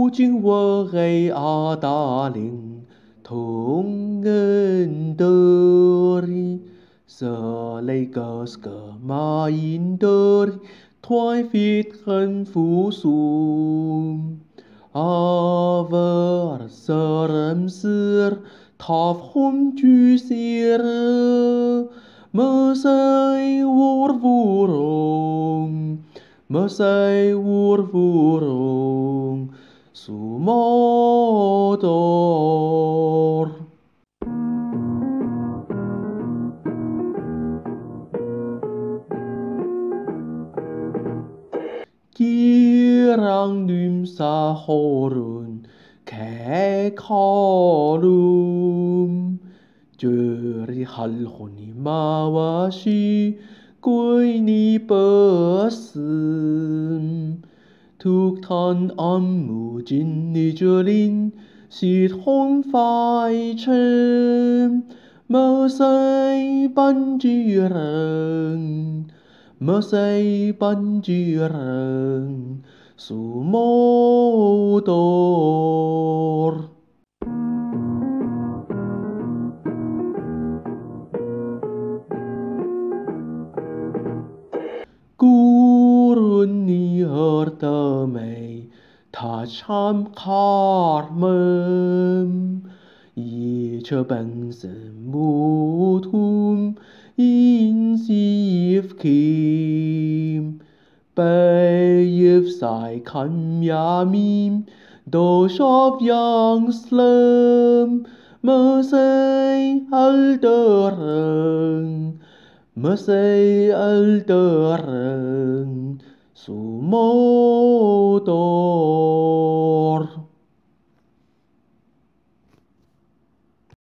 今我给阿达令同恩德里，sợ lấy cờ mà in đời thoái phiết khẩn phú sum Aver serem sir thaf hum tu sir mơ say vur vurong mơ say vur vurong sumotor kirang nym sa horun kẻ kholum Juri halhoni mawashi cuối ni bơ sum Thúc thân âm mù jin ni chơ linh Xịt hôn phai chêm Mơ say ban chi rừng Mơ say ban chi rừng Su mô tô Gurun ni hör tơ mây Thà chăm khár mâm Yi chơ bằng dần mù thum In sif kim Bay yif sai khăn ya mim Do shop yang slum Mơ say al tơ rừng Mơ say al tơ rừng Su mô tô